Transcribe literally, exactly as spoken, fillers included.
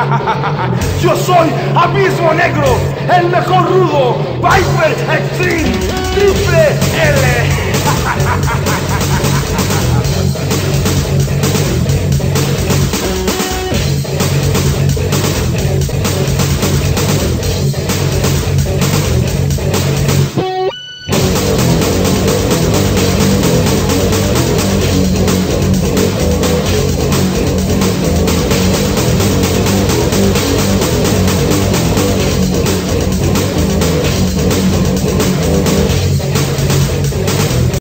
Yo soy Abismo Negro, el mejor rudo, Viper Extreme, Triple L.